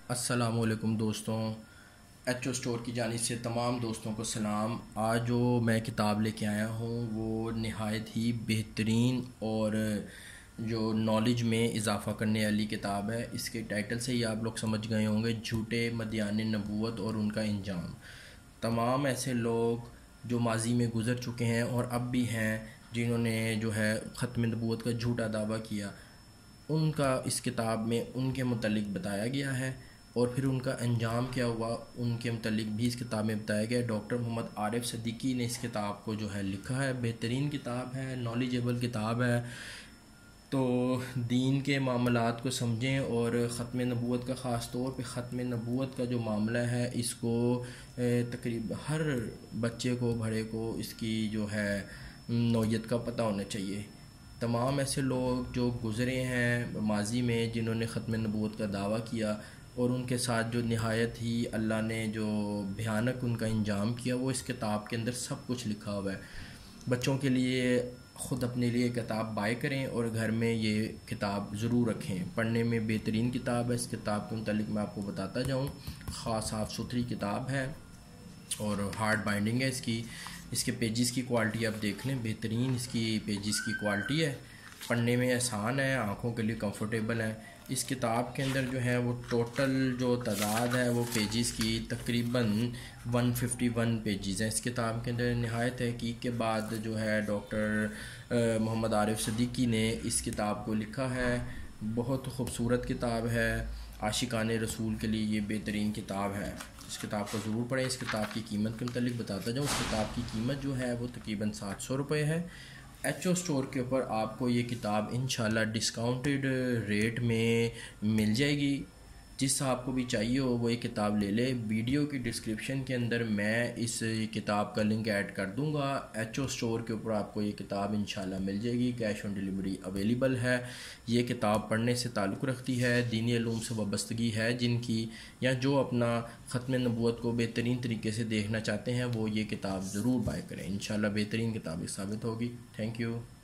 السلام علیکم دوستوں، ایچ او اسٹور کی جانب سے تمام دوستوں کو سلام۔ آج جو میں کتاب لے کے آیا ہوں وہ نہایت ہی بہترین اور جو نالج میں اضافہ کرنے والی کتاب ہے۔ اس کے ٹائٹل سے ہی آپ لوگ سمجھ گئے ہوں گے، جھوٹے مدعیان نبوت اور ان کا انجام۔ تمام ایسے لوگ جو ماضی میں گزر چکے ہیں اور اب بھی ہیں، جنہوں نے جو ہے ختم نبوت کا جھوٹا دعویٰ کیا، ان کا اس کتاب میں ان کے متعلق بتایا گیا ہے، اور پھر ان کا انجام کیا ہوا ان کے متعلق بھی اس کتاب میں بتایا گیا ہے۔ ڈاکٹر محمد عارف صدیقی نے اس کتاب کو جو ہے لکھا ہے، بہترین کتاب ہے، نالجیبل کتاب ہے۔ تو دین کے معاملات کو سمجھیں، اور ختم نبوت کا خاص طور پہ ختم نبوت کا جو معاملہ ہے اس کو تقریبا ہر بچے کو، بڑے کو اس کی جو ہے نوعیت کا پتہ ہونا چاہیے۔ تمام ایسے لوگ جو گزرے ہیں ماضی میں، جنہوں نے ختم نبوت کا دعویٰ کیا اور ان کے ساتھ جو نہایت ہی اللہ نے جو بھیانک ان کا انجام کیا، وہ اس کتاب کے اندر سب کچھ لکھا ہوا ہے۔ بچوں کے لیے خود اپنے لیے کتاب بائی کریں اور گھر میں یہ کتاب ضرور رکھیں، پڑھنے میں بہترین کتاب ہے۔ اس کتاب کے متعلق میں آپ کو بتاتا جاؤں، خاص صاف ستھری کتاب ہے اور ہارڈ بائنڈنگ ہے اس کے پیجز کی کوالٹی آپ دیکھ لیں، بہترین اس کی پیجز کی کوالٹی ہے، پڑھنے میں آسان ہے، آنکھوں کے لیے کمفرٹیبل ہے۔ اس کتاب کے اندر جو ہے وہ ٹوٹل جو تعداد ہے وہ پیجز کی تقریباً 151 پیجز ہیں اس کتاب کے اندر۔ نہایت تحقیق کے بعد جو ہے ڈاکٹر محمد عارف صدیقی نے اس کتاب کو لکھا ہے۔ بہت خوبصورت کتاب ہے، عاشقان رسول کے لیے یہ بہترین کتاب ہے۔ اس کتاب کو ضرور پڑھیں۔ اس کتاب کی قیمت کے متعلق بتاتا جاؤں، اس کتاب کی قیمت جو ہے وہ تقریباً 700 روپے ہے۔ ایچ او اسٹور کے اوپر آپ کو یہ کتاب انشاءاللہ ڈسکاؤنٹڈ ریٹ میں مل جائے گی۔ جس آپ کو بھی چاہیے ہو وہ یہ کتاب لے لے۔ ویڈیو کی ڈسکرپشن کے اندر میں اس کتاب کا لنک ایڈ کر دوں گا۔ ایچ او اسٹور کے اوپر آپ کو یہ کتاب انشاءاللہ مل جائے گی، کیش آن ڈیلیوری اویلیبل ہے۔ یہ کتاب پڑھنے سے تعلق رکھتی ہے، دینی علوم سے وابستگی ہے جن کی، یا جو اپنا ختم نبوت کو بہترین طریقے سے دیکھنا چاہتے ہیں، وہ یہ کتاب ضرور بائی کریں۔ انشاءاللہ بہترین کتاب ثابت ہوگی۔ Thank you.